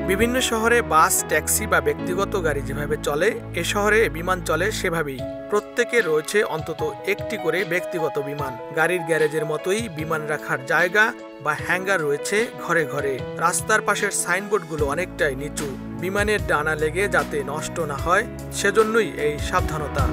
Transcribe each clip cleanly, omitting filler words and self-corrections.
বিভিন্ন শহরে বাস, ট্যাক্সি বা ব্যক্তিগত গাড়ি যেভাবে চলে, এ শহরে বিমান চলে সেভাবেই। প্রত্যেকে রয়েছে অন্তত একটি করে ব্যক্তিগত বিমান। গাড়ির গ্যারেজের মতোই বিমান রাখার জায়গা বা হ্যাঙ্গার রয়েছে ঘরে ঘরে। রাস্তার পাশের সাইনবোর্ডগুলো অনেকটাই নিচু, বিমানের ডানা লেগে যাতে নষ্ট না হয় সেজন্যই এই সাবধানতা।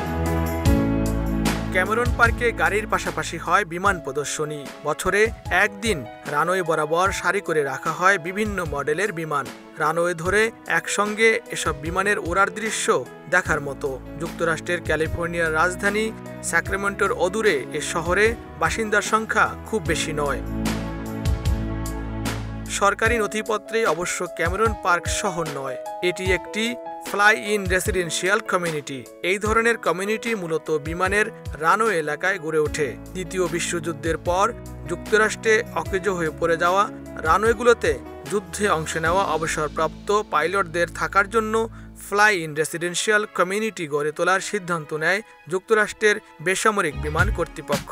ক্যামেরন পার্কে গাড়ির পাশাপাশি হয় বিমান প্রদর্শনী। বছরে একদিন রানওয়ে বরাবর সারি করে রাখা হয় বিভিন্ন মডেলের বিমান। রানওয়ে ধরে একসঙ্গে এসব বিমানের ওড়ার দৃশ্য দেখার মতো। যুক্তরাষ্ট্রের ক্যালিফোর্নিয়ার রাজধানী স্যাক্রামেন্টোর অদূরে এ শহরে বাসিন্দার সংখ্যা খুব বেশি নয়। সরকারি নথিপত্রে অবশ্য ক্যামেরন পার্ক শহর নয়, এটি একটি ফ্লাই ইন রেসিডেন্সিয়াল কমিউনিটি। এই ধরনের কমিউনিটি মূলত বিমানের রানওয়ে এলাকায় গড়ে ওঠে। দ্বিতীয় বিশ্বযুদ্ধের পর যুক্তরাষ্ট্রে অকেজো হয়ে পড়ে যাওয়া রানওয়েগুলোতে যুদ্ধে অংশ নেওয়া অবসরপ্রাপ্ত পাইলটদের থাকার জন্য ফ্লাই ইন রেসিডেন্সিয়াল কমিউনিটি গড়ে তোলার সিদ্ধান্ত নেয় যুক্তরাষ্ট্রের বেসামরিক বিমান কর্তৃপক্ষ।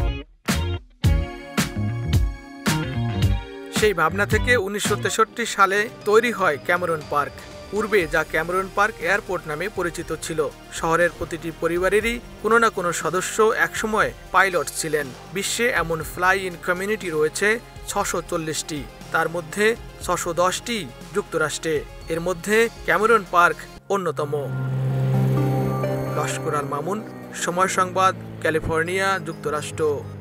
সেই ভাবনা থেকে 1963 সালে তৈরি হয় ক্যামেরন পার্ক। পূর্বে যা ক্যামেরন পার্ক এয়ারপোর্ট নামে পরিচিত ছিল। শহরের প্রতিটি পরিবারেরই কোনো না কোনো সদস্য একসময় পাইলট ছিলেন। বিশ্বে এমন ফ্লাই ইন কমিউনিটি রয়েছে 640টি, তার মধ্যে 610টি যুক্তরাষ্ট্রে। এর মধ্যে ক্যামেরন পার্ক অন্যতম। লস্কর আল মামুন, সময় সংবাদ, ক্যালিফোর্নিয়া, যুক্তরাষ্ট্র।